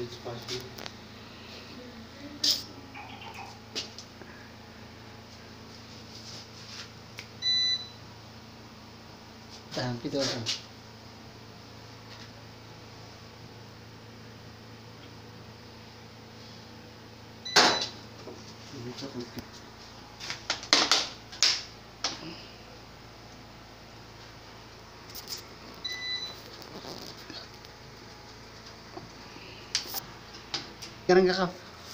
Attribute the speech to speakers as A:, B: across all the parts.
A: it partially.
B: Tahan pito ako. Karang kakap.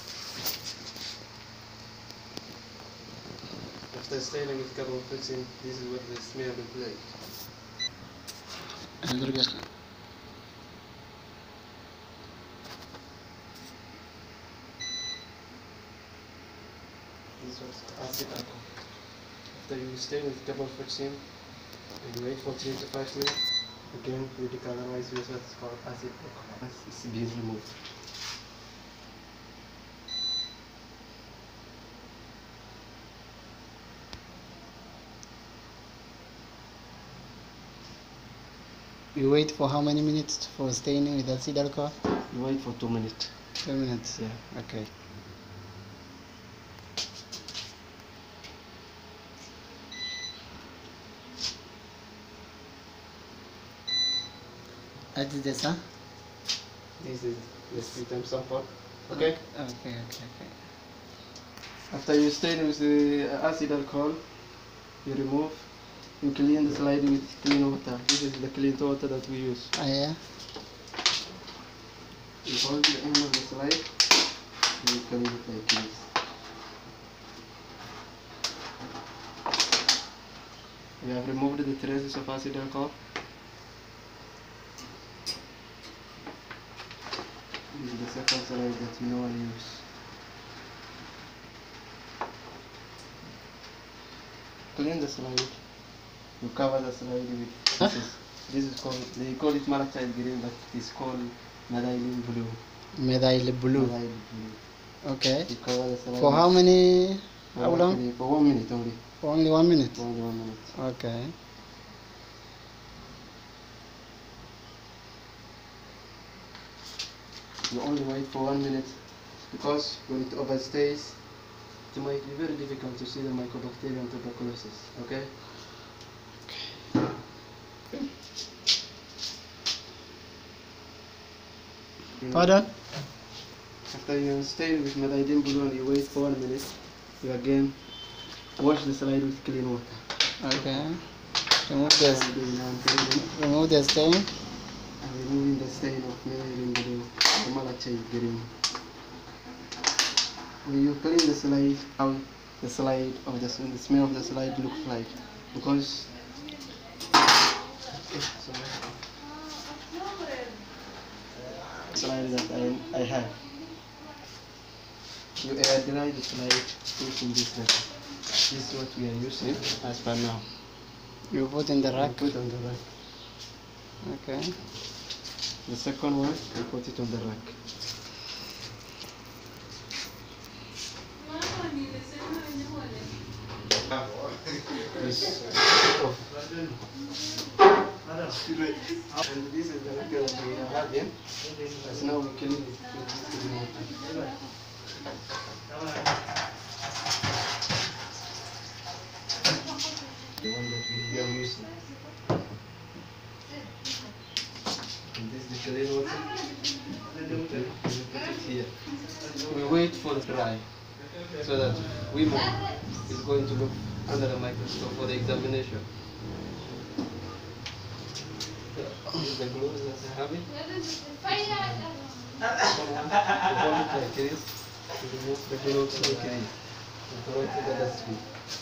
A: After staining with couple of fixing, this is what the smell looks like. This was acid alcohol. After you stain with couple of fixing and wait for 3 to 5 minutes, again you decolorize with what's called acid alcohol. It's being removed.
B: You wait for how many minutes for staining with acid alcohol?
A: You wait for 2 minutes.
B: 2 minutes.
A: Yeah.
B: Okay. What is this, huh?
A: This is the sputum sample. Okay?
B: Okay.
A: After you stain with the acid alcohol, you remove, you clean the slide with clean water. This is the clean water that we use.
B: Ah, yeah?
A: You hold the end of the slide, and you clean it like this. We have removed the traces of acid alcohol. This is the second slide that you normally use. Clean the slide. You cover the slide with this is called, they call it malachite green, but it is called methylene blue.
B: Methyl blue.
A: Methylene blue.
B: Okay.
A: You cover the slide.
B: For how many? How long?
A: For 1 minute only.
B: For only 1 minute?
A: Only 1 minute.
B: Okay.
A: You only wait for 1 minute because when it overstays, it might be very difficult to see the mycobacterium tuberculosis. Okay?
B: Pardon?
A: After you stain with methylene blue and you wait for 1 minute, you again wash the slide with clean water.
B: Okay. Remove the stain.
A: And removing the stain of methylene blue, the malachite green. When you clean the slide, how the slide of the smell of the slide looks like, because slide that I have. You air dry the slide using this rack. This is what we are using as per now.
B: You put in the rack.
A: You put on the rack.
B: Okay.
A: The second one, you put it on the rack. This off. And this is the rack that we are having. As now we clean it with clean water. The one that we are using. And this is the clean water. We put it here. We wait for it to dry so that we move. It's going to look under the microscope for the examination. This is the gloves that I have it. You hold it like this. You remove the gloves like this. You throw it to the dustbin.